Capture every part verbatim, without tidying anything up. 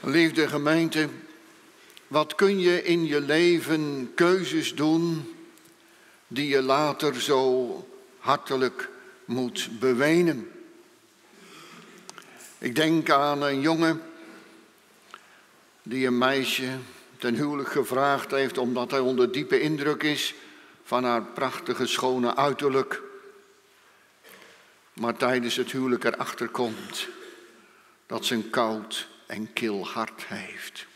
Liefde gemeente, wat kun je in je leven keuzes doen die je later zo hartelijk moet bewenen? Ik denk aan een jongen die een meisje ten huwelijk gevraagd heeft omdat hij onder diepe indruk is van haar prachtige schone uiterlijk. Maar tijdens het huwelijk erachter komt dat ze een koud en kil hart heeft.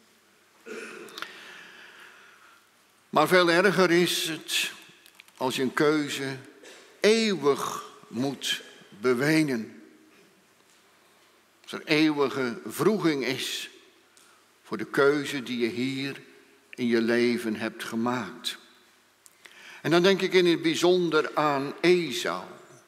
Maar veel erger is het als je een keuze eeuwig moet bewenen. Als er eeuwige wroeging is voor de keuze die je hier in je leven hebt gemaakt. En dan denk ik in het bijzonder aan Esau.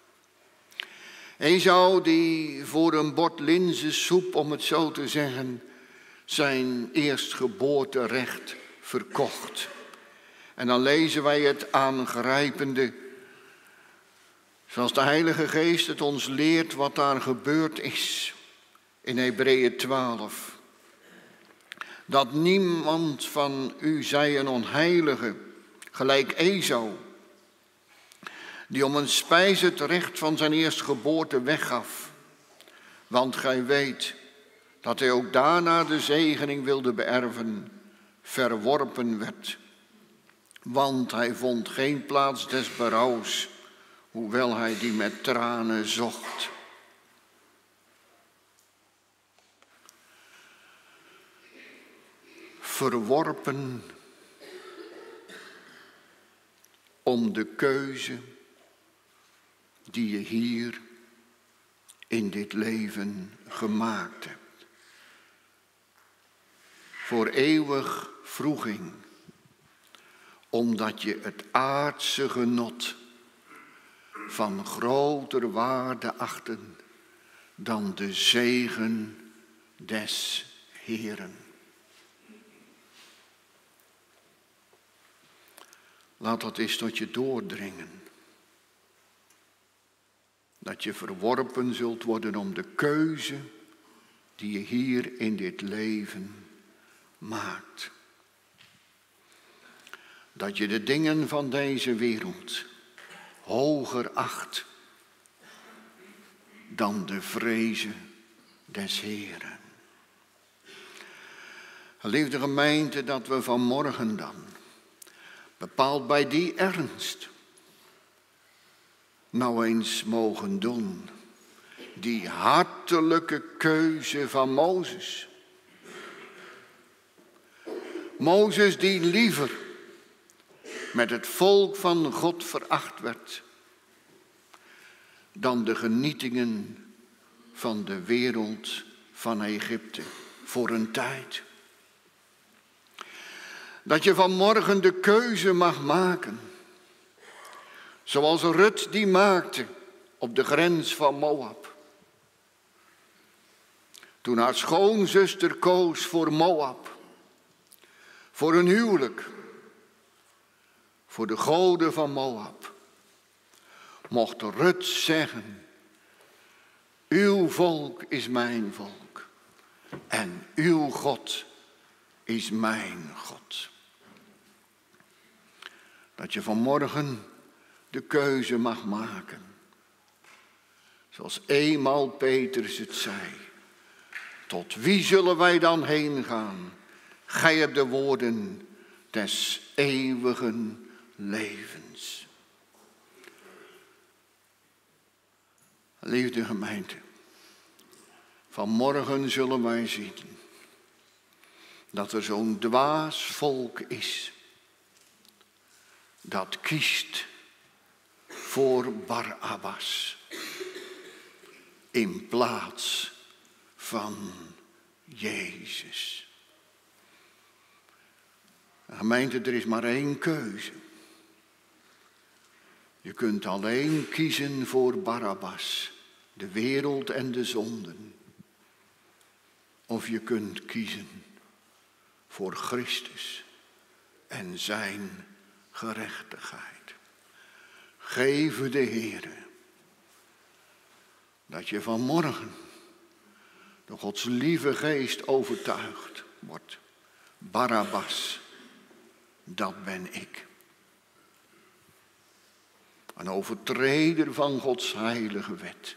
Esau die voor een bord linzensoep, om het zo te zeggen, zijn eerstgeboorterecht verkocht. En dan lezen wij het aangrijpende, zoals de Heilige Geest het ons leert wat daar gebeurd is in Hebreeën twaalf. Dat niemand van u zij een onheilige, gelijk Esau, die om een spijs het recht van zijn eerstgeboorte weggaf. Want gij weet dat hij ook daarna de zegening wilde beërven, verworpen werd. Want hij vond geen plaats des berouws, hoewel hij die met tranen zocht. Verworpen om de keuze die je hier in dit leven gemaakt hebt. Voor eeuwig wroeging, omdat je het aardse genot van groter waarde achtte dan de zegen des Heeren. Laat dat eens tot je doordringen. Dat je verworpen zult worden om de keuze die je hier in dit leven maakt. Dat je de dingen van deze wereld hoger acht dan de vrezen des Heeren. Geliefde gemeente, dat we vanmorgen dan, bepaald bij die ernst, nou eens mogen doen. Die hartelijke keuze van Mozes. Mozes die liever met het volk van God veracht werd dan de genietingen van de wereld van Egypte voor een tijd. Dat je vanmorgen de keuze mag maken, zoals Rut die maakte op de grens van Moab. Toen haar schoonzuster koos voor Moab, voor een huwelijk, voor de goden van Moab, mocht Rut zeggen, uw volk is mijn volk en uw God is mijn God. Dat je vanmorgen de keuze mag maken. Zoals eenmaal Petrus het zei. Tot wie zullen wij dan heen gaan? Gij hebt de woorden des eeuwigen levens. Liefde gemeente. Vanmorgen zullen wij zien dat er zo'n dwaas volk is. Dat kiest voor Barabbas in plaats van Jezus. Gemeente, er is maar één keuze. Je kunt alleen kiezen voor Barabbas, de wereld en de zonden. Of je kunt kiezen voor Christus en zijn gerechtigheid. Geef de Heere dat je vanmorgen door Gods lieve geest overtuigd wordt. Barabbas, dat ben ik. Een overtreder van Gods heilige wet.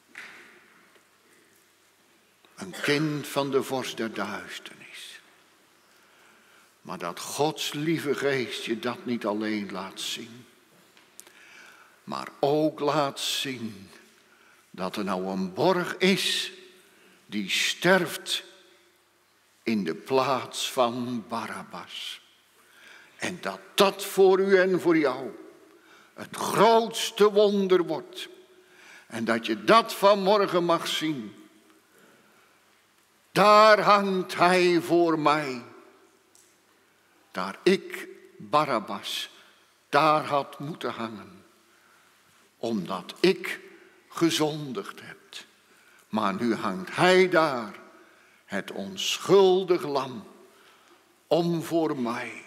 Een kind van de vorst der duisternis. Maar dat Gods lieve geest je dat niet alleen laat zien. Maar ook laat zien dat er nou een borg is die sterft in de plaats van Barabbas. En dat dat voor u en voor jou het grootste wonder wordt. En dat je dat vanmorgen mag zien. Daar hangt hij voor mij. Daar ik, Barabbas, daar had moeten hangen. Omdat ik gezondigd heb. Maar nu hangt hij daar, het onschuldig lam, om voor mij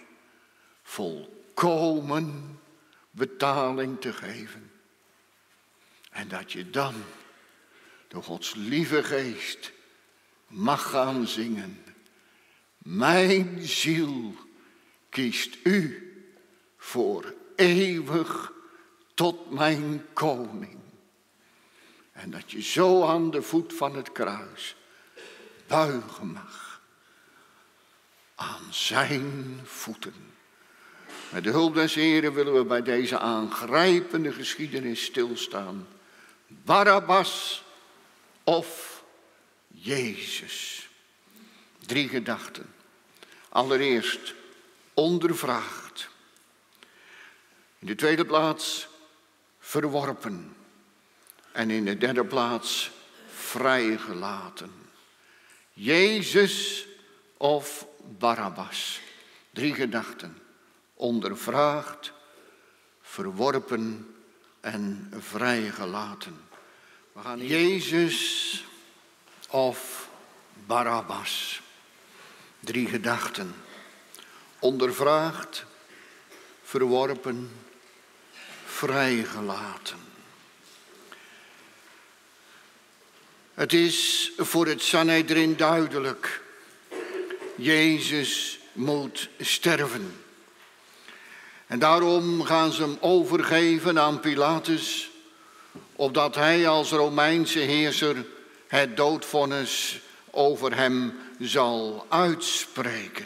volkomen betaling te geven. En dat je dan door Gods lieve geest mag gaan zingen. Mijn ziel kiest u voor eeuwig tot mijn koning. En dat je zo aan de voet van het kruis buigen mag. Aan zijn voeten. Met de hulp des Heren willen we bij deze aangrijpende geschiedenis stilstaan. Barabbas of Jezus. Drie gedachten. Allereerst ondervraagd. In de tweede plaats verworpen. En in de derde plaats vrijgelaten. Jezus of Barabbas. Drie gedachten. Ondervraagd, verworpen en vrijgelaten. We gaan Jezus of Barabbas. Drie gedachten. Ondervraagd, verworpen, vrijgelaten. Het is voor het Sanhedrin duidelijk. Jezus moet sterven. En daarom gaan ze hem overgeven aan Pilatus, opdat hij als Romeinse heerser het doodvonnis over hem zal uitspreken.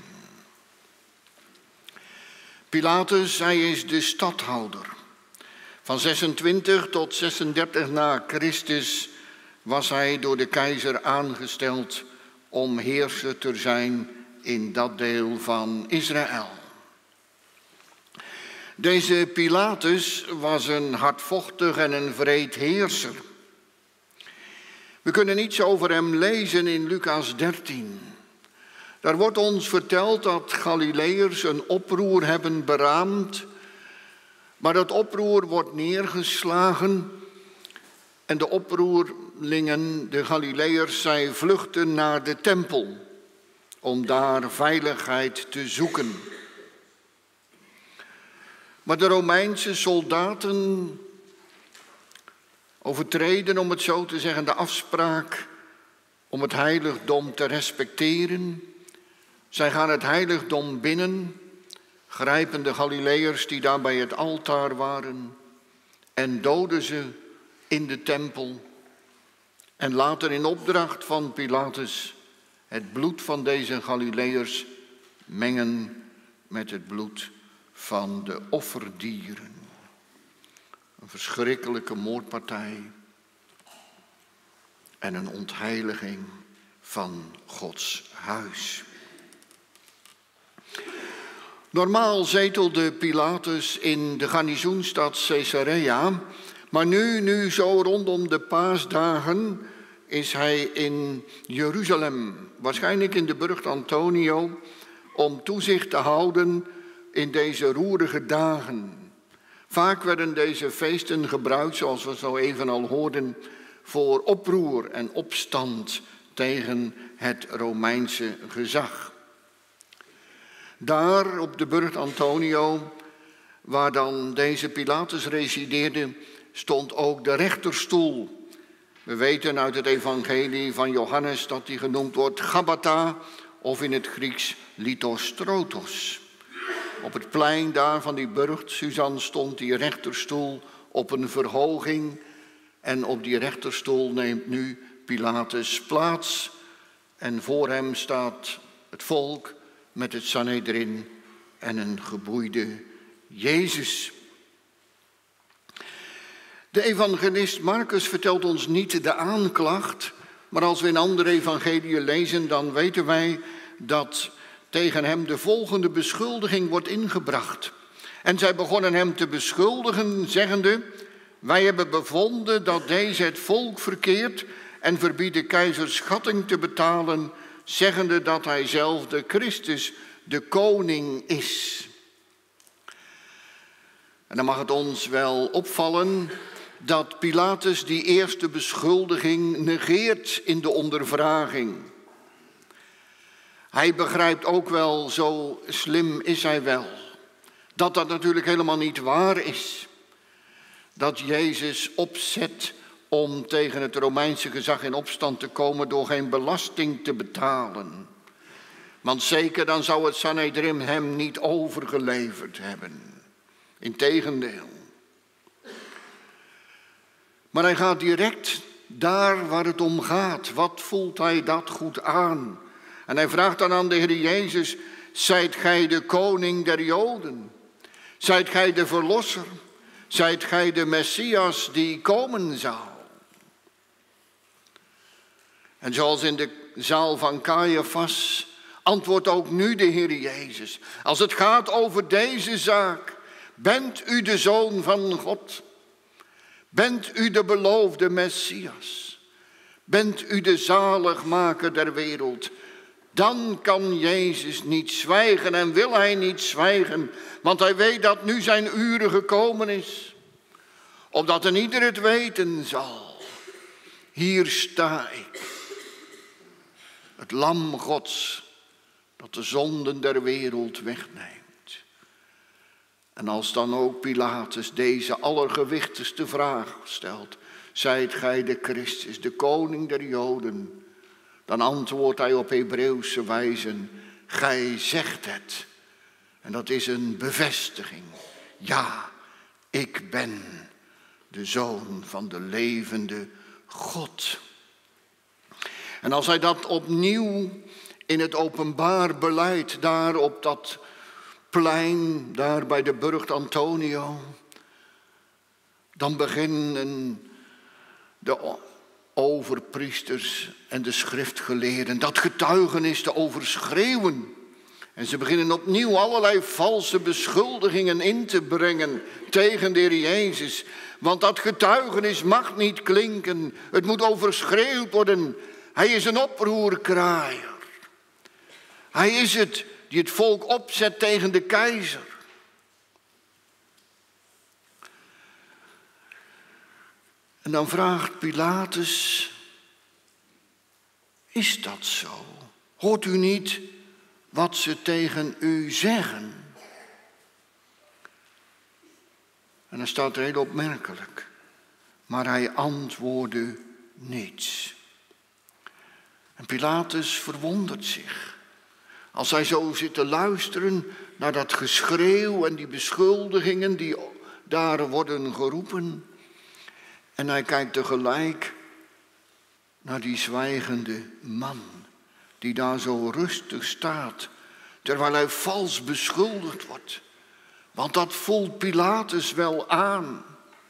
Pilatus, hij is de stadhouder. Van zesentwintig tot zesendertig na Christus was hij door de keizer aangesteld om heerser te zijn in dat deel van Israël. Deze Pilatus was een hardvochtig en een wreed heerser. We kunnen iets over hem lezen in Lucas dertien. Daar wordt ons verteld dat Galileërs een oproer hebben beraamd, maar dat oproer wordt neergeslagen en de oproerlingen, de Galileërs, zij vluchten naar de tempel om daar veiligheid te zoeken. Maar de Romeinse soldaten overtreden, om het zo te zeggen, de afspraak om het heiligdom te respecteren. Zij gaan het heiligdom binnen, grijpen de Galileërs die daar bij het altaar waren en doden ze in de tempel. En laten in opdracht van Pilatus het bloed van deze Galileërs mengen met het bloed van de offerdieren. Een verschrikkelijke moordpartij en een ontheiliging van Gods huis. Normaal zetelde Pilatus in de garnizoenstad Caesarea, maar nu, nu zo rondom de paasdagen is hij in Jeruzalem, waarschijnlijk in de burcht Antonio, om toezicht te houden in deze roerige dagen. Vaak werden deze feesten gebruikt, zoals we zo even al hoorden, voor oproer en opstand tegen het Romeinse gezag. Daar op de burcht Antonio, waar dan deze Pilatus resideerde, stond ook de rechterstoel We weten uit het evangelie van Johannes dat die genoemd wordt Gabbatha of in het Grieks Lithostrotos. Op het plein daar van die burcht Suzan stond die rechterstoel op een verhoging. En op die rechterstoel neemt nu Pilatus plaats. En voor hem staat het volk met het Sanhedrin en een geboeide Jezus. De evangelist Marcus vertelt ons niet de aanklacht, maar als we in andere evangeliën lezen, dan weten wij dat tegen hem de volgende beschuldiging wordt ingebracht. En zij begonnen hem te beschuldigen, zeggende: wij hebben bevonden dat deze het volk verkeert en verbieden keizer schatting te betalen, zeggende dat hij zelf de Christus, de koning is. En dan mag het ons wel opvallen dat Pilatus die eerste beschuldiging negeert in de ondervraging. Hij begrijpt ook wel, zo slim is hij wel, dat dat natuurlijk helemaal niet waar is. Dat Jezus opzet om tegen het Romeinse gezag in opstand te komen door geen belasting te betalen. Want zeker dan zou het Sanhedrin hem niet overgeleverd hebben. Integendeel. Maar hij gaat direct daar waar het om gaat. Wat voelt hij dat goed aan? En hij vraagt dan aan de Heer Jezus: zijt gij de koning der Joden? Zijt gij de verlosser? Zijt gij de Messias die komen zou? En zoals in de zaal van Caiaphas antwoordt ook nu de Heer Jezus. Als het gaat over deze zaak: bent u de Zoon van God? Bent u de beloofde Messias? Bent u de zaligmaker der wereld? Dan kan Jezus niet zwijgen en wil hij niet zwijgen, want hij weet dat nu zijn uren gekomen is, opdat een ieder het weten zal. Hier sta ik, het lam Gods, dat de zonden der wereld wegneemt. En als dan ook Pilatus deze allergewichtigste vraag stelt: zijt gij de Christus, de koning der Joden? Dan antwoordt hij op Hebreeuwse wijze: gij zegt het. En dat is een bevestiging. Ja, ik ben de Zoon van de levende God. En als hij dat opnieuw in het openbaar beleidt, daar op dat plein, daar bij de burcht Antonio, dan beginnen de overpriesters en de schriftgeleerden dat getuigenis te overschreeuwen. En ze beginnen opnieuw allerlei valse beschuldigingen in te brengen tegen de Heer Jezus. Want dat getuigenis mag niet klinken. Het moet overschreeuwd worden. Hij is een oproerkraaier. Hij is het die het volk opzet tegen de keizer. En dan vraagt Pilatus: is dat zo? Hoort u niet wat ze tegen u zeggen? En dan staat er heel opmerkelijk: maar hij antwoordde niets. En Pilatus verwondert zich. Als hij zo zit te luisteren naar dat geschreeuw en die beschuldigingen die daar worden geroepen. En hij kijkt tegelijk naar die zwijgende man, die daar zo rustig staat, terwijl hij vals beschuldigd wordt. Want dat voelt Pilatus wel aan.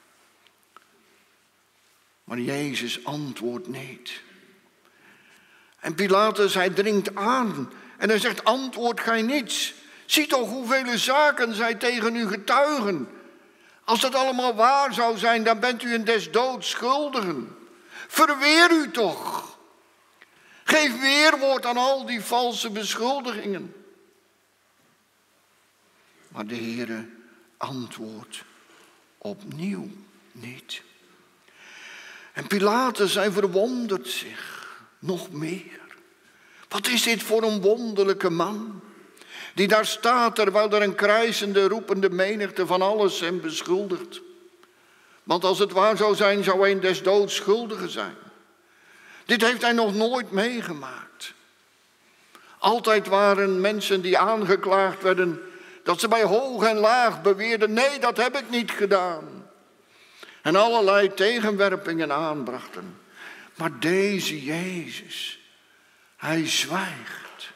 Maar Jezus antwoordt niet. En Pilatus, hij dringt aan en hij zegt: antwoord gij niets. Zie toch hoeveel zaken zij tegen u getuigen. Als dat allemaal waar zou zijn, dan bent u een des doods schuldigen. Verweer u toch. Geef weerwoord aan al die valse beschuldigingen. Maar de Heere antwoordt opnieuw niet. En Pilatus, hij verwondert zich nog meer. Wat is dit voor een wonderlijke man, die daar staat terwijl er een krijsende, roepende menigte van alles hem beschuldigt. Want als het waar zou zijn, zou hij een des doods schuldige zijn. Dit heeft hij nog nooit meegemaakt. Altijd waren mensen die aangeklaagd werden dat ze bij hoog en laag beweerden, nee, dat heb ik niet gedaan. En allerlei tegenwerpingen aanbrachten. Maar deze Jezus, hij zwijgt.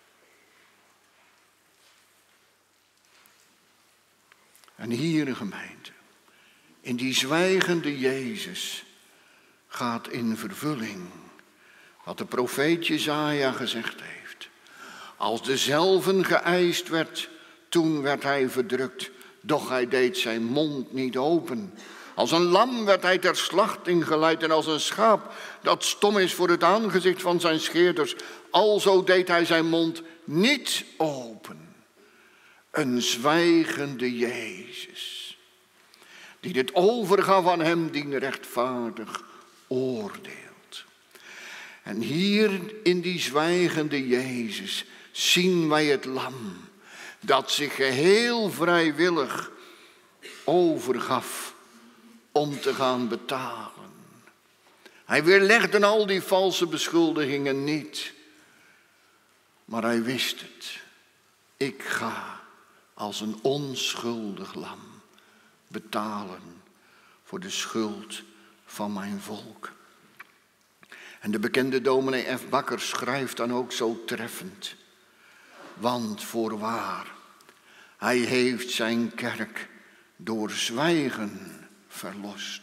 En hier een gemeente, in die zwijgende Jezus gaat in vervulling wat de profeet Jesaja gezegd heeft. Als dezelven geëist werd, toen werd hij verdrukt, doch hij deed zijn mond niet open. Als een lam werd hij ter slachting geleid en als een schaap dat stom is voor het aangezicht van zijn scheerders, alzo deed hij zijn mond niet open. Een zwijgende Jezus, die dit overgaf aan hem die rechtvaardig oordeelt. En hier in die zwijgende Jezus zien wij het lam dat zich geheel vrijwillig overgaf om te gaan betalen. Hij weerlegde al die valse beschuldigingen niet, maar hij wist het. Ik ga als een onschuldig lam betalen voor de schuld van mijn volk. En de bekende dominee F. Bakker schrijft dan ook zo treffend. Want voorwaar, hij heeft zijn kerk door zwijgen verlost.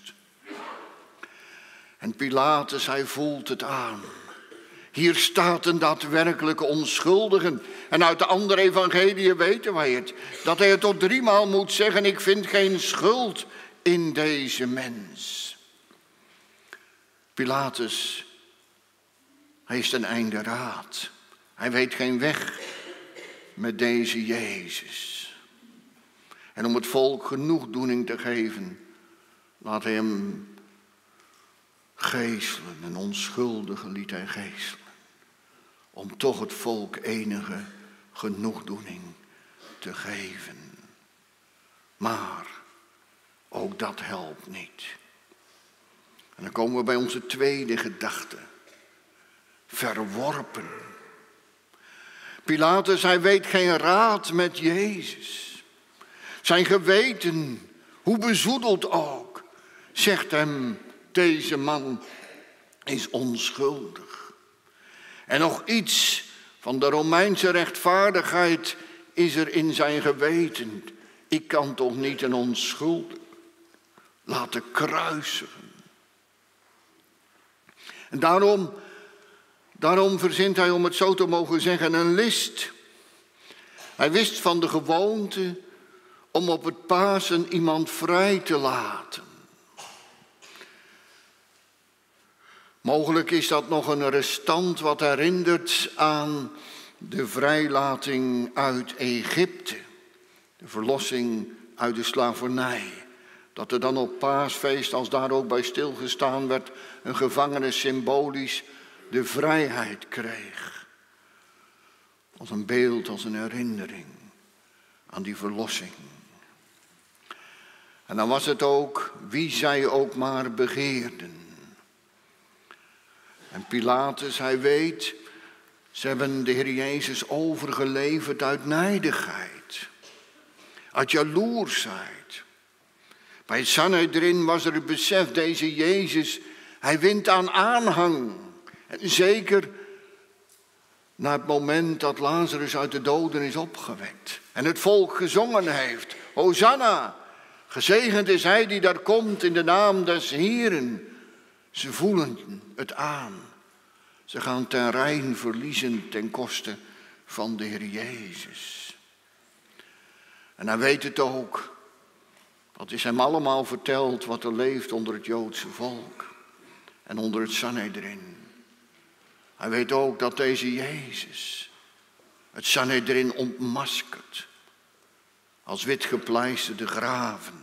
En Pilatus, hij voelt het aan. Hier staat een daadwerkelijke onschuldige. En uit de andere evangeliën weten wij het. Dat hij het tot driemaal moet zeggen, ik vind geen schuld in deze mens. Pilatus, hij is ten einde raad. Hij weet geen weg met deze Jezus. En om het volk genoegdoening te geven, laat hij hem geeselen. Een onschuldige liet hij geeselen. Om toch het volk enige genoegdoening te geven. Maar ook dat helpt niet. En dan komen we bij onze tweede gedachte. Verworpen. Pilatus, hij weet geen raad met Jezus. Zijn geweten, hoe bezoedeld ook, zegt hem, deze man is onschuldig. En nog iets van de Romeinse rechtvaardigheid is er in zijn geweten. Ik kan toch niet een onschuldige laten kruisigen. En daarom, daarom verzint hij, om het zo te mogen zeggen, een list. Hij wist van de gewoonte om op het Pasen iemand vrij te laten. Mogelijk is dat nog een restant wat herinnert aan de vrijlating uit Egypte. De verlossing uit de slavernij. Dat er dan op Paasfeest, als daar ook bij stilgestaan werd, een gevangene symbolisch de vrijheid kreeg. Als een beeld, als een herinnering aan die verlossing. En dan was het ook wie zij ook maar begeerden. En Pilatus, hij weet, ze hebben de Heer Jezus overgeleverd uit nijdigheid. Uit jaloersheid. Bij het Sanhedrin was er het besef, deze Jezus, hij wint aan aanhang. En zeker na het moment dat Lazarus uit de doden is opgewekt. En het volk gezongen heeft, Hosanna, gezegend is hij die daar komt in de naam des Heeren. Ze voelen het aan. Ze gaan terrein verliezen ten koste van de Heer Jezus. En hij weet het ook. Dat is hem allemaal verteld wat er leeft onder het Joodse volk. En onder het Sanhedrin. Hij weet ook dat deze Jezus het Sanhedrin ontmaskert. Als witgepleisterde graven.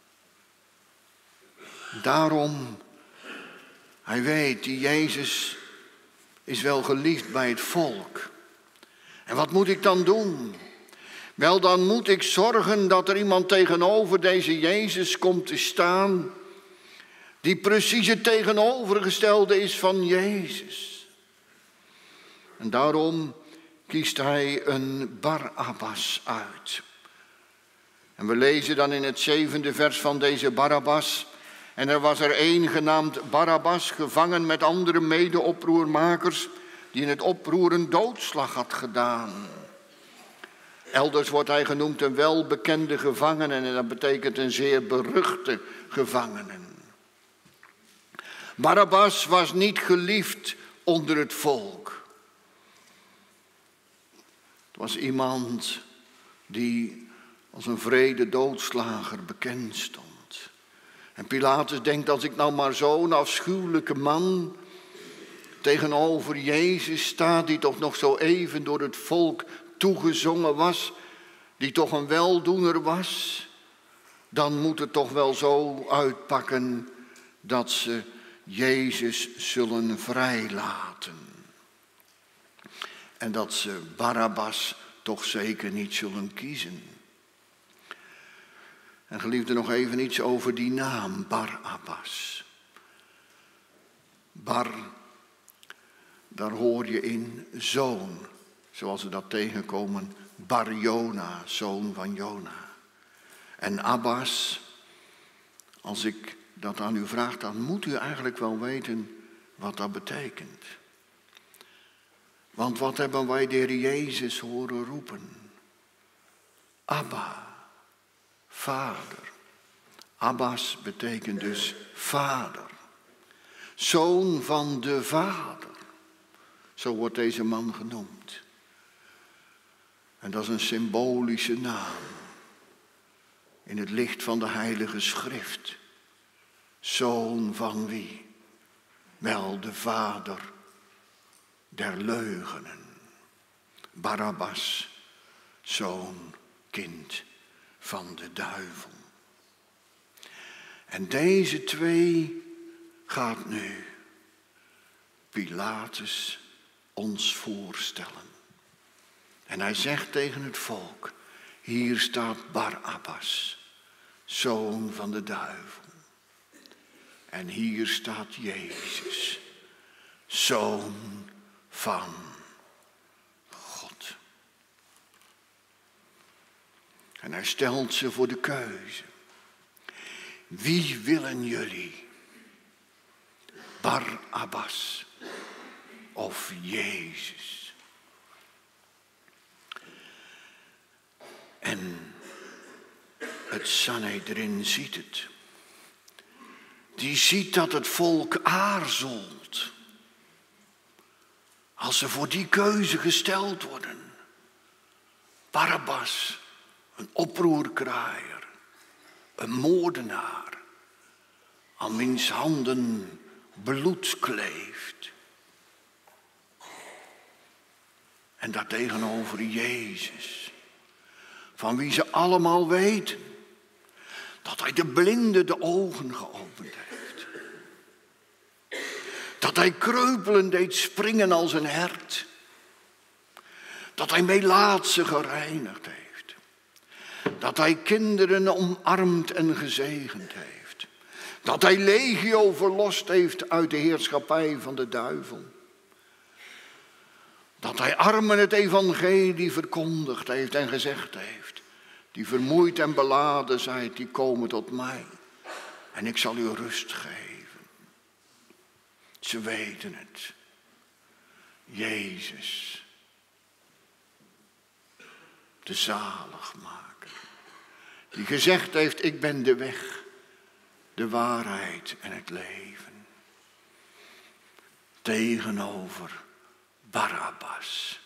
Daarom, hij weet, die Jezus is wel geliefd bij het volk. En wat moet ik dan doen? Wel, dan moet ik zorgen dat er iemand tegenover deze Jezus komt te staan, die precies het tegenovergestelde is van Jezus. En daarom kiest hij een Barabbas uit. En we lezen dan in het zevende vers van deze Barabbas: en er was er één genaamd Barabbas, gevangen met andere mede-oproermakers, die in het oproer een doodslag had gedaan. Elders wordt hij genoemd een welbekende gevangene, en dat betekent een zeer beruchte gevangene. Barabbas was niet geliefd onder het volk. Het was iemand die als een wrede doodslager bekend stond. En Pilatus denkt, als ik nou maar zo'n afschuwelijke man tegenover Jezus sta, die toch nog zo even door het volk toegezongen was, die toch een weldoener was, dan moet het toch wel zo uitpakken dat ze Jezus zullen vrijlaten. En dat ze Barabbas toch zeker niet zullen kiezen. En geliefde, nog even iets over die naam, Barabbas. Bar, daar hoor je in zoon, zoals we dat tegenkomen, Bar Jona, zoon van Jona. En Abbas, als ik dat aan u vraag, dan moet u eigenlijk wel weten wat dat betekent. Want wat hebben wij de Heer Jezus horen roepen? Abba, Vader. Abbas betekent dus vader. Zoon van de Vader. Zo wordt deze man genoemd. En dat is een symbolische naam. In het licht van de Heilige Schrift. Zoon van wie? Wel, de vader der leugenen. Barabbas, zoon, kind van de duivel. En deze twee gaat nu Pilatus ons voorstellen. En hij zegt tegen het volk, hier staat Barabbas, zoon van de duivel. En hier staat Jezus, zoon van God. En hij stelt ze voor de keuze. Wie willen jullie? Barabbas of Jezus? En het Sanhedrin ziet het. Die ziet dat het volk aarzelt. Als ze voor die keuze gesteld worden. Barabbas, een oproerkraaier, een moordenaar, aan wiens handen bloed kleeft. En daartegenover Jezus, van wie ze allemaal weten dat hij de blinden de ogen geopend heeft. Dat hij kreupelen deed springen als een hert. Dat hij melaatsen gereinigd heeft. Dat hij kinderen omarmd en gezegend heeft. Dat hij legio verlost heeft uit de heerschappij van de duivel. Dat hij armen het evangelie verkondigd heeft en gezegd heeft. Die vermoeid en beladen zijt, die komen tot mij. En ik zal u rust geven. Ze weten het. Jezus. De zaligmaker. Die gezegd heeft, ik ben de weg, de waarheid en het leven. Tegenover Barabbas.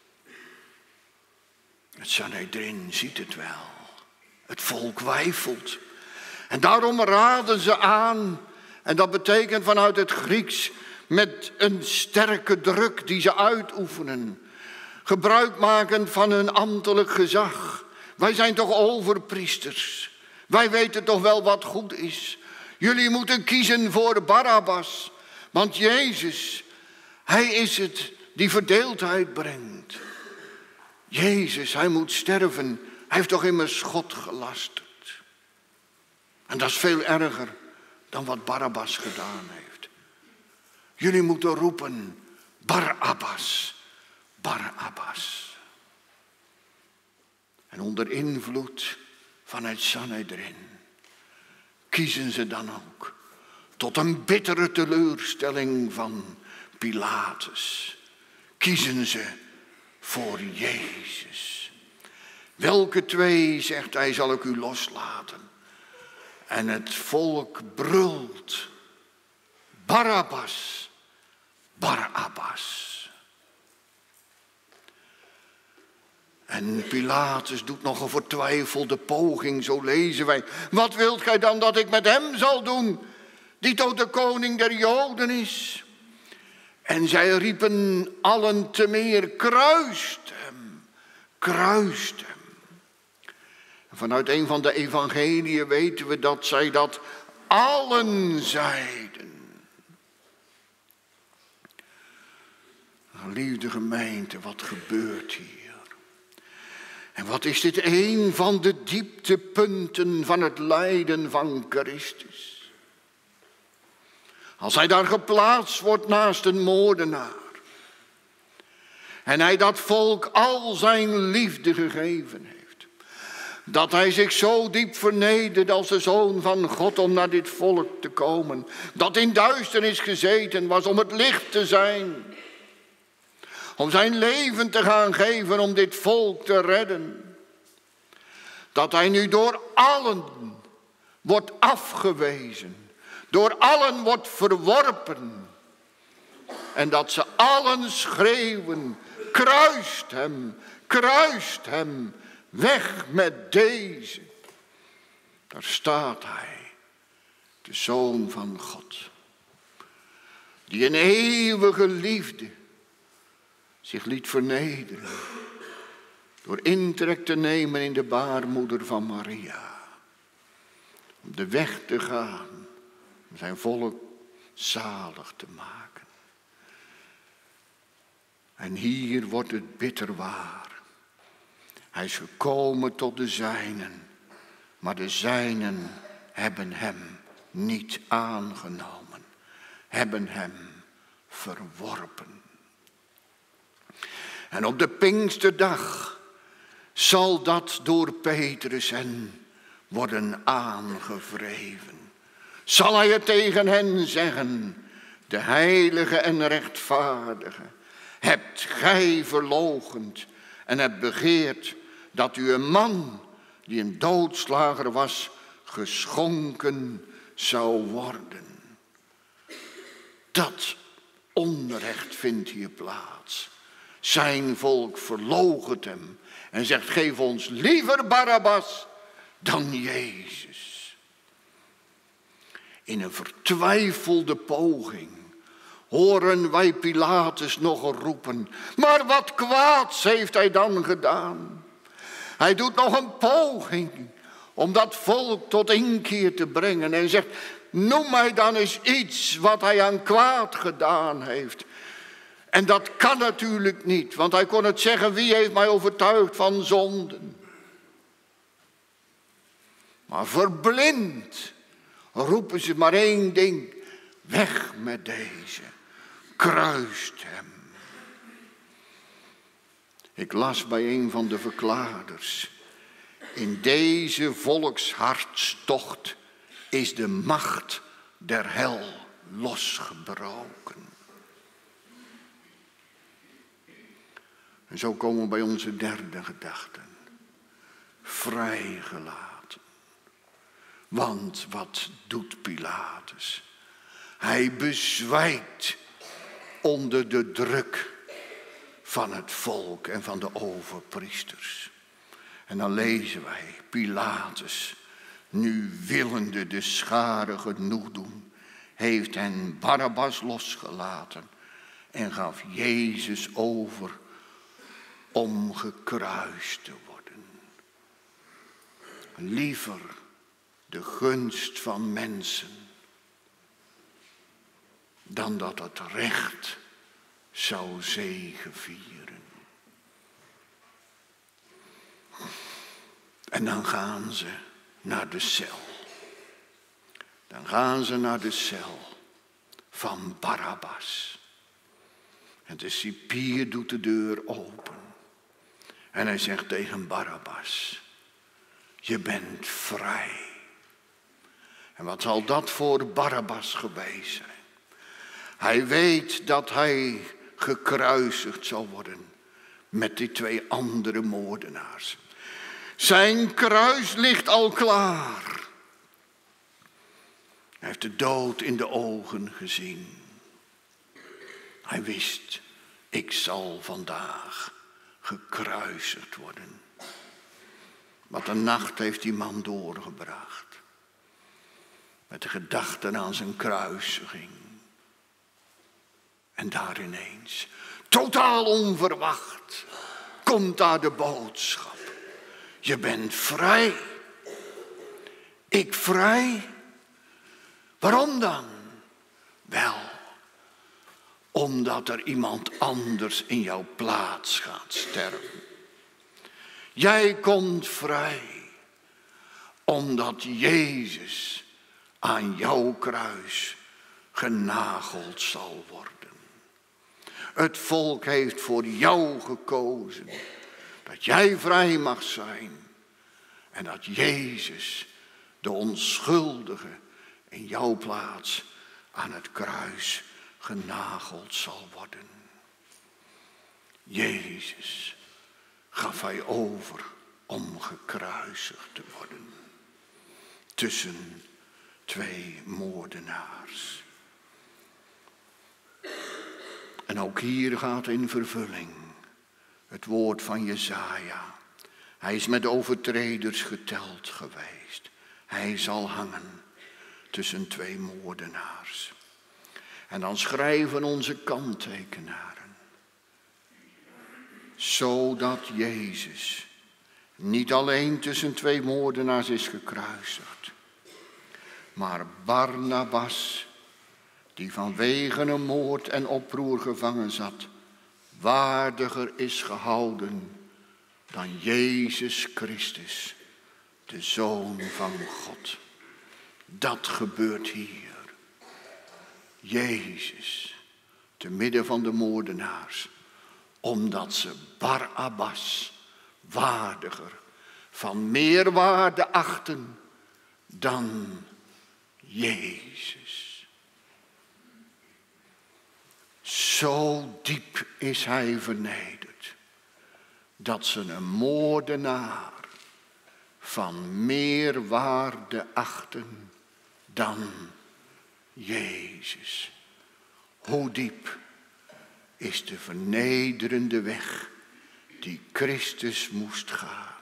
Het Sanhedrin ziet het wel. Het volk weifelt. En daarom raden ze aan. En dat betekent vanuit het Grieks met een sterke druk die ze uitoefenen. Gebruik maken van hun ambtelijk gezag. Wij zijn toch overpriesters. Wij weten toch wel wat goed is. Jullie moeten kiezen voor Barabbas. Want Jezus, hij is het die verdeeldheid brengt. Jezus, hij moet sterven. Hij heeft toch immers God gelasterd. En dat is veel erger dan wat Barabbas gedaan heeft. Jullie moeten roepen, Barabbas, Barabbas. En onder invloed van het Sanhedrin kiezen ze dan ook tot een bittere teleurstelling van Pilatus. Kiezen ze voor Jezus. Welke twee, zegt hij, zal ik u loslaten? En het volk brult, Barabbas, Barabbas. En Pilatus doet nog een vertwijfelde poging, zo lezen wij. Wat wilt gij dan dat ik met hem zal doen, die tot de koning der Joden is? En zij riepen allen te meer, kruist hem, kruist hem. En vanuit een van de evangeliën weten we dat zij dat allen zeiden. Geliefde gemeente, wat gebeurt hier? En wat is dit een van de dieptepunten van het lijden van Christus? Als hij daar geplaatst wordt naast een moordenaar. En hij dat volk al zijn liefde gegeven heeft. Dat hij zich zo diep vernedert als de Zoon van God om naar dit volk te komen. Dat in duisternis gezeten was om het licht te zijn. Om zijn leven te gaan geven om dit volk te redden. Dat hij nu door allen wordt afgewezen. Door allen wordt verworpen. En dat ze allen schreeuwen, kruist hem, kruist hem, weg met deze. Daar staat hij, de Zoon van God. Die in eeuwige liefde zich liet vernederen. Door intrek te nemen in de baarmoeder van Maria. Om de weg te gaan. Om zijn volk zalig te maken. En hier wordt het bitter waar. Hij is gekomen tot de zijnen. Maar de zijnen hebben hem niet aangenomen. Hebben hem verworpen. En op de Pinksterdag zal dat door Petrus hen worden aangevreven. Zal hij het tegen hen zeggen, de heilige en rechtvaardige, hebt gij verloochend en hebt begeerd dat u een man die een doodslager was, geschonken zou worden. Dat onrecht vindt hier plaats. Zijn volk verloochent hem en zegt, geef ons liever Barabbas dan Jezus. In een vertwijfelde poging horen wij Pilatus nog roepen. Maar wat kwaads heeft hij dan gedaan? Hij doet nog een poging om dat volk tot inkeer te brengen. En zegt, noem mij dan eens iets wat hij aan kwaad gedaan heeft. En dat kan natuurlijk niet, want hij kon het zeggen, wie heeft mij overtuigd van zonden? Maar verblind roepen ze maar één ding, weg met deze, kruist hem. Ik las bij een van de verklaarders, in deze volkshartstocht is de macht der hel losgebroken. En zo komen we bij onze derde gedachte. Vrijgelaten. Want wat doet Pilatus? Hij bezwijkt onder de druk van het volk en van de overpriesters. En dan lezen wij, Pilatus, nu willende de schare genoeg doen, heeft hen Barabbas losgelaten en gaf Jezus over om gekruist te worden. Liever de gunst van mensen dan dat het recht zou zegevieren. En dan gaan ze naar de cel. Dan gaan ze naar de cel van Barabbas. En de cipier doet de deur open. En hij zegt tegen Barabbas, je bent vrij. En wat zal dat voor Barabbas geweest zijn? Hij weet dat hij gekruisigd zal worden met die twee andere moordenaars. Zijn kruis ligt al klaar. Hij heeft de dood in de ogen gezien. Hij wist, ik zal vandaag gekruisigd worden. Wat een nacht heeft die man doorgebracht. Met de gedachten aan zijn kruisiging. En daar ineens, totaal onverwacht, komt daar de boodschap. Je bent vrij. Ik vrij? Waarom dan? Wel, omdat er iemand anders in jouw plaats gaat sterven. Jij komt vrij, omdat Jezus aan jouw kruis genageld zal worden. Het volk heeft voor jou gekozen, dat jij vrij mag zijn en dat Jezus, de onschuldige, in jouw plaats aan het kruis genageld zal worden. Jezus gaf hij over om gekruisigd te worden. Tussen twee moordenaars. En ook hier gaat in vervulling het woord van Jesaja. Hij is met overtreders geteld geweest. Hij zal hangen tussen twee moordenaars. En dan schrijven onze kanttekenaren. Zodat Jezus niet alleen tussen twee moordenaars is gekruisigd. Maar Barnabas, die vanwege een moord en oproer gevangen zat, waardiger is gehouden dan Jezus Christus, de Zoon van God. Dat gebeurt hier. Jezus, te midden van de moordenaars, omdat ze Barabbas waardiger, van meer waarde achten dan Jezus. Zo diep is hij vernederd, dat ze een moordenaar van meer waarde achten dan Jezus. Hoe diep is de vernederende weg die Christus moest gaan,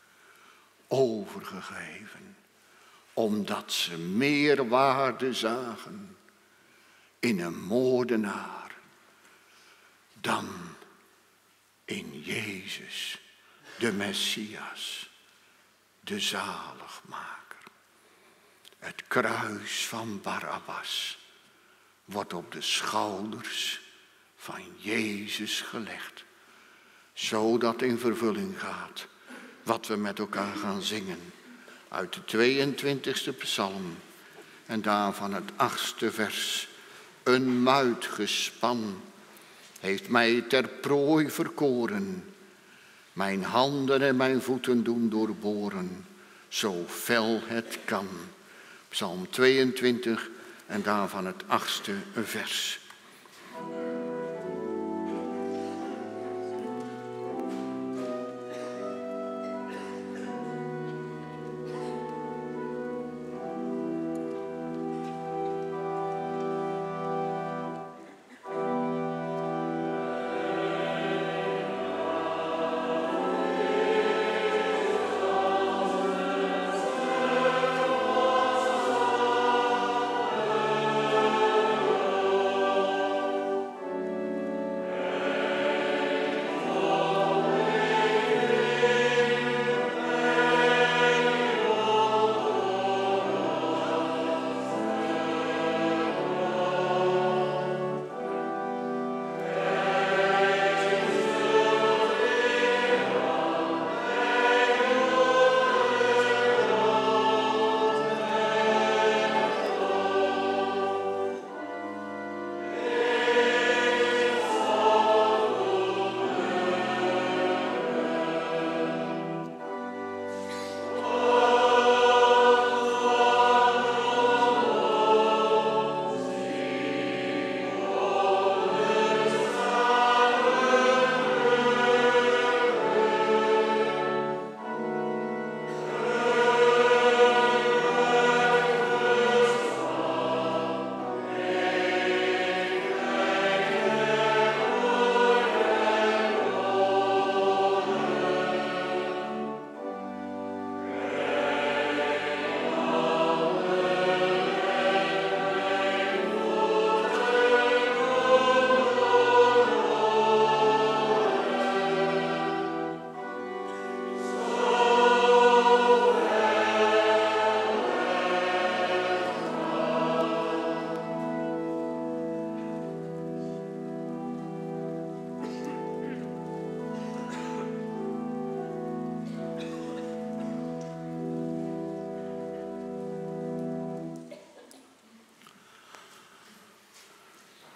overgegeven, omdat ze meer waarde zagen in een moordenaar dan in Jezus, de Messias, de zaligmaker. Het kruis van Barabbas wordt op de schouders van Jezus gelegd. Zodat in vervulling gaat wat we met elkaar gaan zingen. Uit de tweeëntwintigste psalm en daarvan het achtste vers. Een muitgespan heeft mij ter prooi verkoren. Mijn handen en mijn voeten doen doorboren, zo fel het kan. Psalm tweeëntwintig en daarvan het achtste vers.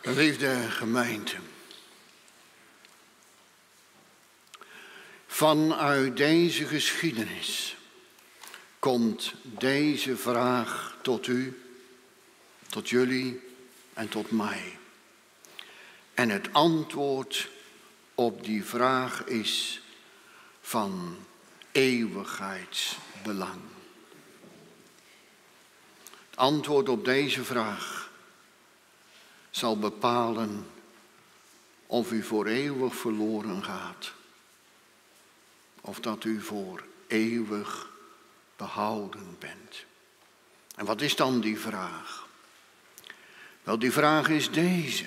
Geliefde gemeente, vanuit deze geschiedenis komt deze vraag tot u, tot jullie en tot mij. En het antwoord op die vraag is van eeuwigheidsbelang. Het antwoord op deze vraag zal bepalen of u voor eeuwig verloren gaat, of dat u voor eeuwig behouden bent. En wat is dan die vraag? Wel, die vraag is deze.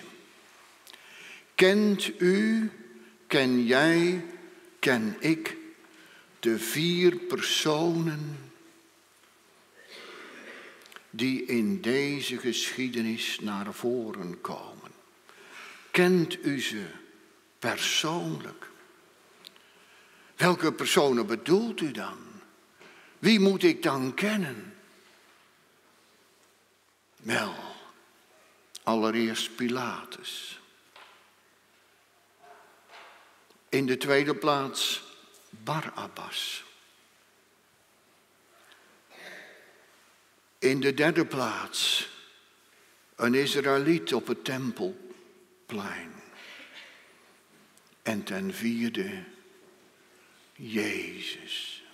Kent u, ken jij, ken ik de vier personen die in deze geschiedenis naar voren komen? Kent u ze persoonlijk? Welke personen bedoelt u dan? Wie moet ik dan kennen? Wel, allereerst Pilatus. In de tweede plaats Barabbas. In de derde plaats een Israëliet op het Tempelplein. En ten vierde Jezus.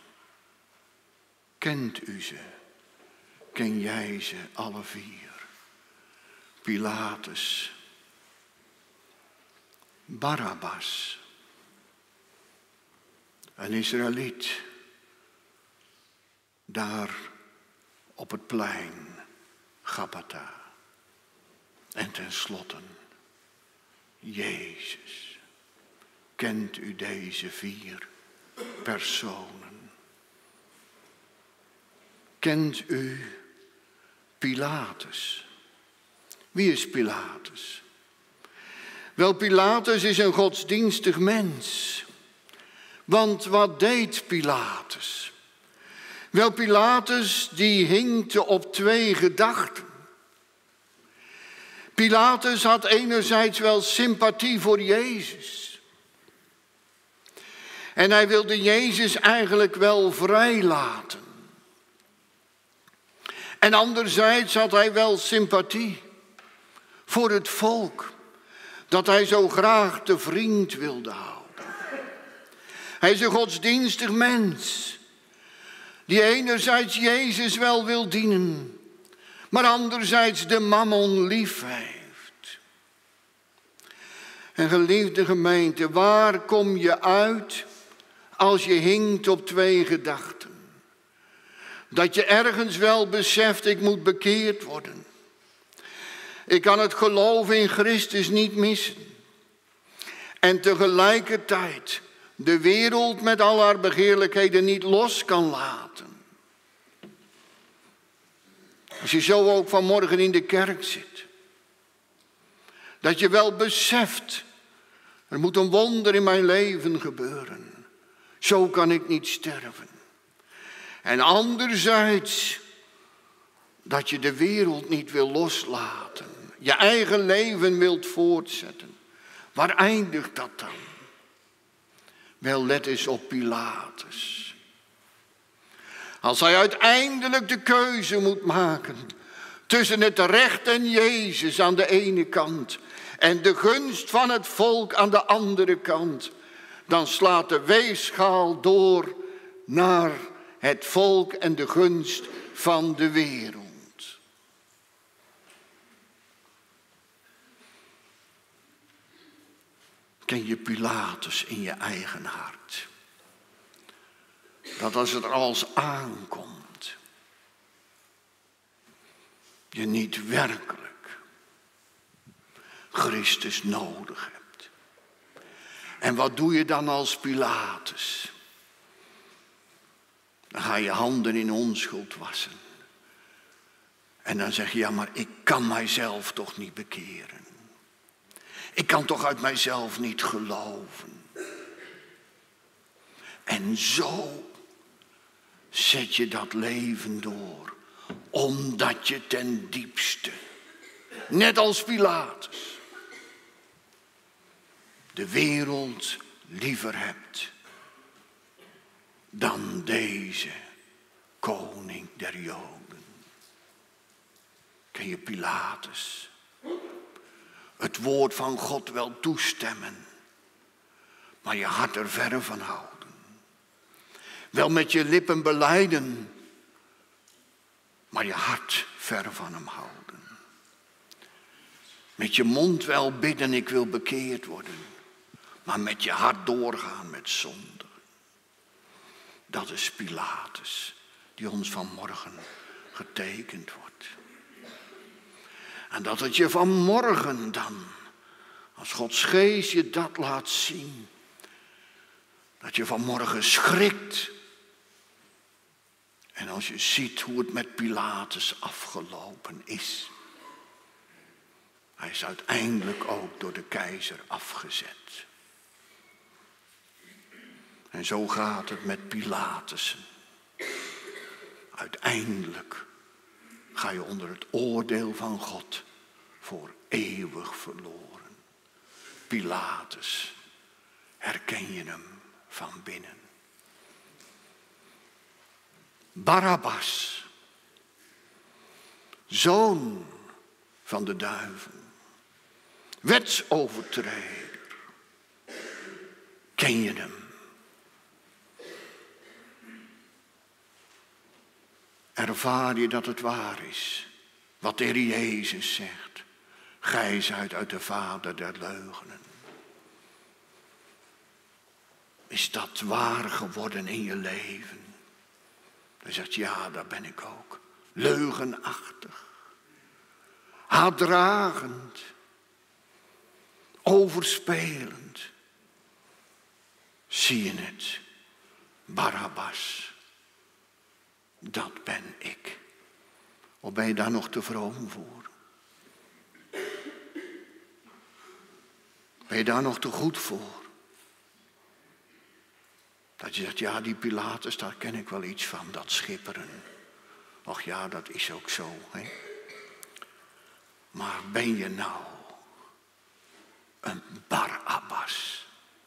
Kent u ze? Ken jij ze alle vier? Pilatus, Barabbas, een Israëliet, daar op het plein, Gabbatha. En tenslotte, Jezus. Kent u deze vier personen? Kent u Pilatus? Wie is Pilatus? Wel, Pilatus is een godsdienstig mens. Want wat deed Pilatus? Wel, Pilatus die hinkte op twee gedachten. Pilatus had enerzijds wel sympathie voor Jezus. En hij wilde Jezus eigenlijk wel vrijlaten. En anderzijds had hij wel sympathie voor het volk, dat hij zo graag te vriend wilde houden. Hij is een godsdienstig mens, die enerzijds Jezus wel wil dienen, maar anderzijds de mammon lief heeft. En geliefde gemeente, waar kom je uit als je hinkt op twee gedachten? Dat je ergens wel beseft, ik moet bekeerd worden. Ik kan het geloof in Christus niet missen. En tegelijkertijd de wereld met al haar begeerlijkheden niet los kan laten. Als je zo ook vanmorgen in de kerk zit. Dat je wel beseft, er moet een wonder in mijn leven gebeuren. Zo kan ik niet sterven. En anderzijds dat je de wereld niet wil loslaten. Je eigen leven wilt voortzetten. Waar eindigt dat dan? Wel, let eens op Pilatus. Als hij uiteindelijk de keuze moet maken tussen het recht en Jezus aan de ene kant en de gunst van het volk aan de andere kant, dan slaat de weegschaal door naar het volk en de gunst van de wereld. Ken je Pilatus in je eigen hart? Dat als het er als aankomt, je niet werkelijk Christus nodig hebt. En wat doe je dan als Pilatus? Dan ga je handen in onschuld wassen. En dan zeg je, ja, maar ik kan mijzelf toch niet bekeren. Ik kan toch uit mijzelf niet geloven. En zo zet je dat leven door. Omdat je ten diepste, net als Pilatus, de wereld liever hebt dan deze koning der Joden. Ken je Pilatus? Het woord van God wel toestemmen, maar je hart er verre van houden. Wel met je lippen belijden, maar je hart ver van hem houden. Met je mond wel bidden, ik wil bekeerd worden, maar met je hart doorgaan met zonde. Dat is Pilatus, die ons vanmorgen getekend wordt. En dat het je vanmorgen dan, als Gods geest je dat laat zien, dat je vanmorgen schrikt. En als je ziet hoe het met Pilatus afgelopen is. Hij is uiteindelijk ook door de keizer afgezet. En zo gaat het met Pilatussen. Uiteindelijk ga je onder het oordeel van God voor eeuwig verloren. Pilatus, herken je hem van binnen. Barabbas, zoon van de duivel, wetsovertreder, ken je hem? Ervaar je dat het waar is, wat de Heer Jezus zegt. Gij zijt uit de vader der leugenen. Is dat waar geworden in je leven? Dan zegt ja, daar ben ik ook. Leugenachtig. Haatdragend. Overspelend. Zie je het? Barabbas. Dat ben ik. Of ben je daar nog te vroom voor? Ben je daar nog te goed voor? Dat je zegt, ja, die Pilatus, daar ken ik wel iets van, dat schipperen. Och ja, dat is ook zo. Hè? Maar ben je nou een Barabbas?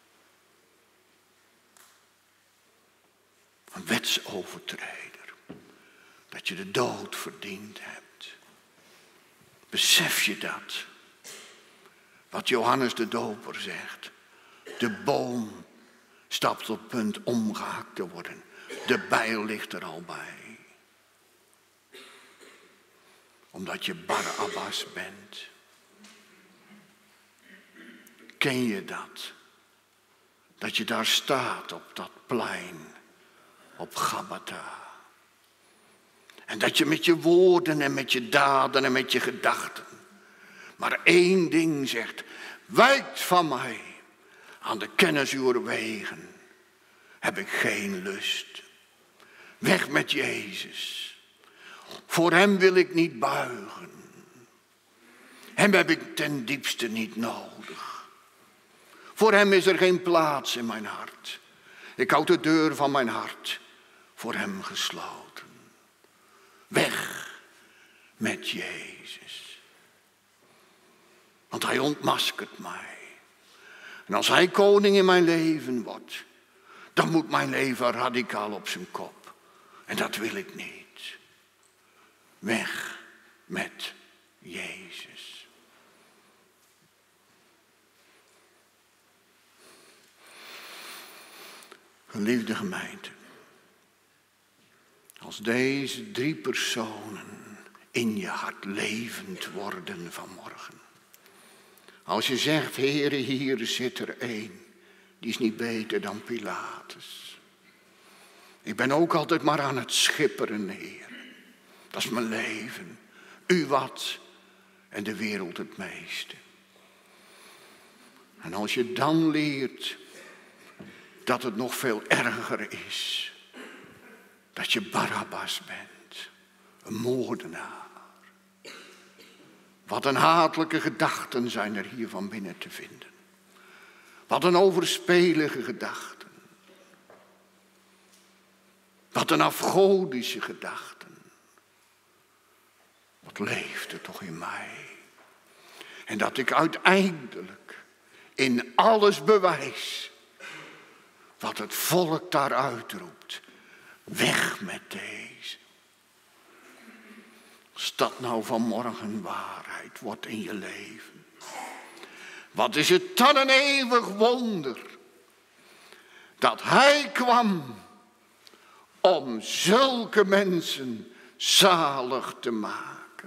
Een wetsovertreder. Dat je de dood verdiend hebt. Besef je dat? Wat Johannes de Doper zegt. De boom stapt op het punt omgehaakt te worden. De bijl ligt er al bij. Omdat je Barabbas bent. Ken je dat? Dat je daar staat op dat plein. Op Gabbatha. En dat je met je woorden en met je daden en met je gedachten maar één ding zegt. Wijkt van mij. Aan de kennis uw wegen heb ik geen lust. Weg met Jezus. Voor hem wil ik niet buigen. Hem heb ik ten diepste niet nodig. Voor hem is er geen plaats in mijn hart. Ik houd de deur van mijn hart voor hem gesloten. Weg met Jezus. Want hij ontmaskert mij. En als hij koning in mijn leven wordt, dan moet mijn leven radicaal op zijn kop. En dat wil ik niet. Weg met Jezus. Geliefde gemeente. Als deze drie personen in je hart levend worden vanmorgen. Als je zegt, Heere, hier zit er één. Die is niet beter dan Pilatus. Ik ben ook altijd maar aan het schipperen, Heer. Dat is mijn leven. U wat en de wereld het meeste. En als je dan leert dat het nog veel erger is. Dat je Barabbas bent. Een moordenaar. Wat een hatelijke gedachten zijn er hier van binnen te vinden. Wat een overspelige gedachten. Wat een afgodische gedachten. Wat leeft er toch in mij. En dat ik uiteindelijk in alles bewijs wat het volk daar uitroept. Weg met deze. Als dat nou vanmorgen waarheid wordt in je leven. Wat is het dan een eeuwig wonder. Dat hij kwam om zulke mensen zalig te maken.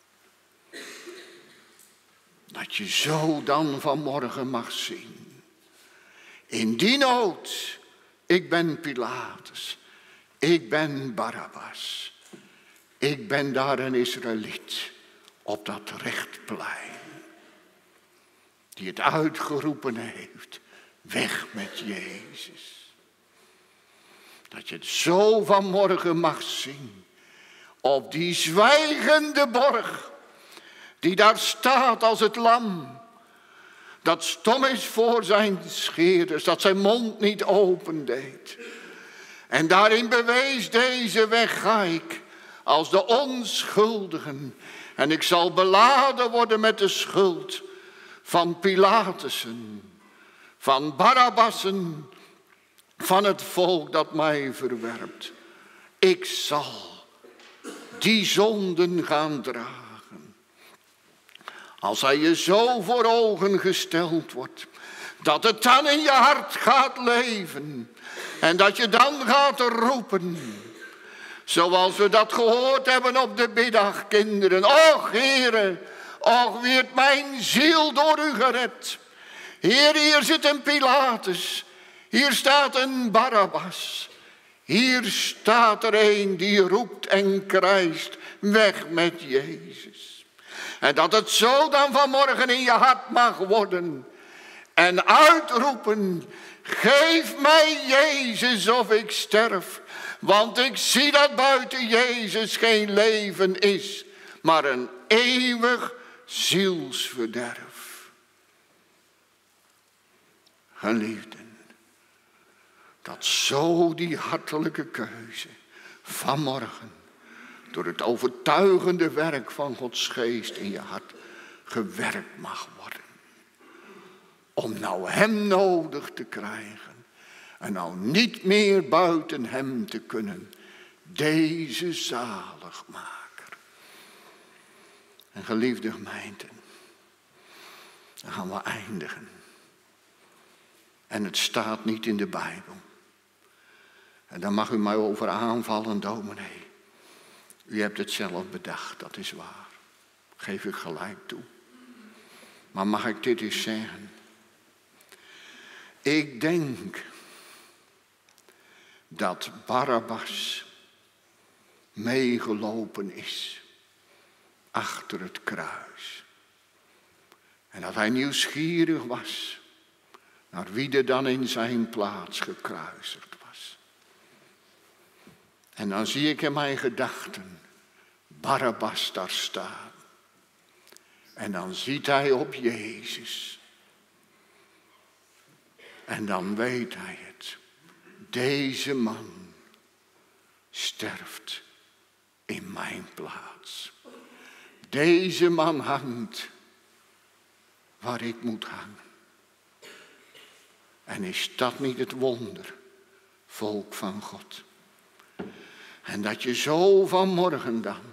Dat je zo dan vanmorgen mag zien. In die nood, ik ben Pilatus, ik ben Barabbas. Ik ben daar een Israëliet op dat rechtplein. Die het uitgeroepen heeft, weg met Jezus. Dat je het zo vanmorgen mag zien. Op die zwijgende borg. Die daar staat als het lam. Dat stom is voor zijn scheerders. Dat zijn mond niet opendeed. En daarin bewees deze weg ga ik. Als de onschuldigen. En ik zal beladen worden met de schuld. Van Pilatussen. Van Barabbassen. Van het volk dat mij verwerpt. Ik zal die zonden gaan dragen. Als hij je zo voor ogen gesteld wordt. Dat het dan in je hart gaat leven. En dat je dan gaat roepen. Zoals we dat gehoord hebben op de middag, kinderen. Och, Heere, och, werd mijn ziel door u gered. Heer, hier zit een Pilatus. Hier staat een Barabbas. Hier staat er een die roept en krijst. Weg met Jezus. En dat het zo dan vanmorgen in je hart mag worden. En uitroepen. Geef mij Jezus of ik sterf. Want ik zie dat buiten Jezus geen leven is. Maar een eeuwig zielsverderf. Geliefden. Dat zo die hartelijke keuze vanmorgen. Door het overtuigende werk van Gods geest in je hart gewerkt mag worden. Om nou hem nodig te krijgen. En nou niet meer buiten hem te kunnen. Deze zaligmaker. En geliefde gemeenten. Dan gaan we eindigen. En het staat niet in de Bijbel. En daar mag u mij over aanvallen, dominee. U hebt het zelf bedacht, dat is waar. Geef ik gelijk toe. Maar mag ik dit eens zeggen? Ik denk dat Barabbas meegelopen is achter het kruis. En dat hij nieuwsgierig was naar wie er dan in zijn plaats gekruisigd was. En dan zie ik in mijn gedachten Barabbas daar staan. En dan ziet hij op Jezus. En dan weet hij het. Deze man sterft in mijn plaats. Deze man hangt waar ik moet hangen. En is dat niet het wonder, volk van God? En dat je zo vanmorgen dan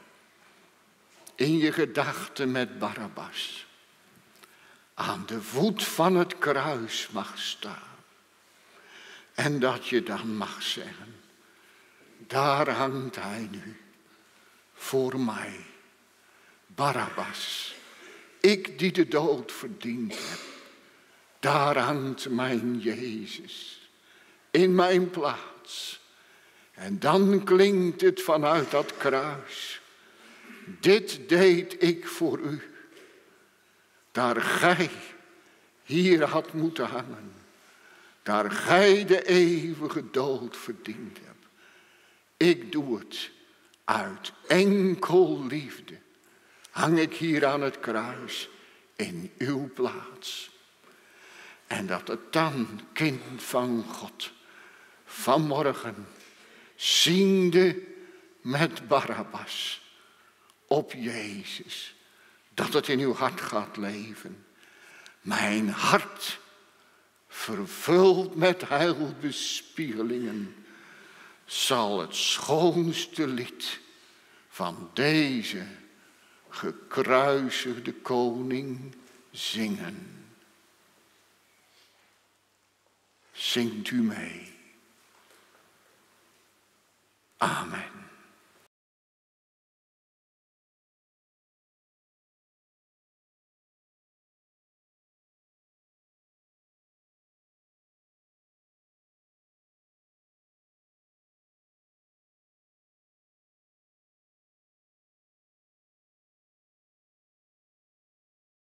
in je gedachten met Barabbas aan de voet van het kruis mag staan. En dat je dan mag zeggen, daar hangt hij nu voor mij. Barabbas, ik die de dood verdiend heb. Daar hangt mijn Jezus in mijn plaats. En dan klinkt het vanuit dat kruis. Dit deed ik voor u. Daar gij hier had moeten hangen. Daar gij de eeuwige dood verdiend hebt. Ik doe het uit enkel liefde. Hang ik hier aan het kruis in uw plaats. En dat het dan, kind van God, vanmorgen, ziende met Barabbas op Jezus, dat het in uw hart gaat leven. Mijn hart, vervuld met heilbespiegelingen, zal het schoonste lied van deze gekruisigde koning zingen. Zingt u mee.